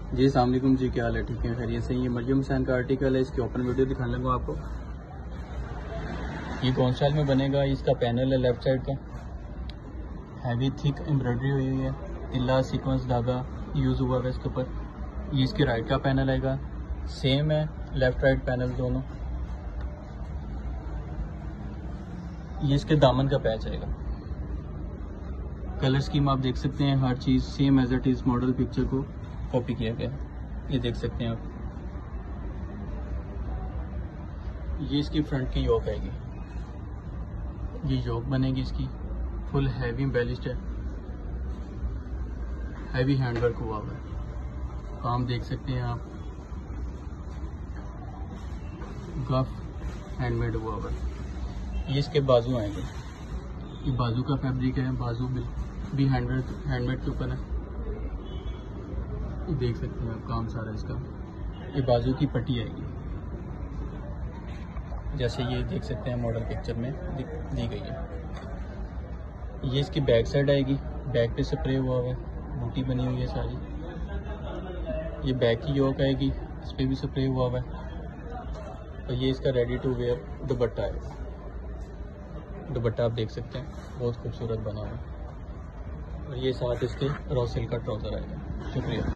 जी अस्सलाम वालेकुम जी, क्या हाल है? ठीक है, खैरियत से। ये मरियम हुसैन का आर्टिकल है, इसकी ओपन वीडियो दिखाने लगा आपको। ये कौन स्टाइल में बनेगा, इसका पैनल है लेफ्ट साइड का, हैवी थिक एम्ब्रॉयडरी हुई है, तिल्ला सीक्वेंस धागा यूज़ हुआ है इसके ऊपर। ये इसके राइट का पैनल आएगा, सेम है लेफ्ट राइट पैनल दोनों। ये इसके दामन का पैच आएगा। कलर स्कीम आप देख सकते हैं, हर चीज़ same as it is model picture को कॉपी किया गया है, ये देख सकते हैं आप। ये इसकी फ्रंट की योक आएगी, ये योक बनेगी इसकी, फुल हैवी एम्बेलिश्ड है, हैवी हैंडवर्क हुआ हुआ है, काम देख सकते हैं आप, गफ हैंडमेड हुआ हुआ है। ये इसके बाजू आएंगे, ये बाजू का फैब्रिक है, बाजू भी हैंडमेड के ऊपर है, ये देख सकते हैं आप काम सारा इसका। ये बाजू की पट्टी आएगी, जैसे ये देख सकते हैं मॉडल पिक्चर में दी गई है। ये इसकी बैक साइड आएगी, बैक पे स्प्रे हुआ हुआ है, बूटी बनी हुई है सारी। ये बैक की योक आएगी, इस पर भी स्प्रे हुआ हुआ है। और ये इसका रेडी टू वेयर दुपट्टा है, दुपट्टा आप देख सकते हैं बहुत खूबसूरत बना हुआ है। और ये साथ इसके रॉ सिल्क का ट्राउज़र आएगा। शुक्रिया।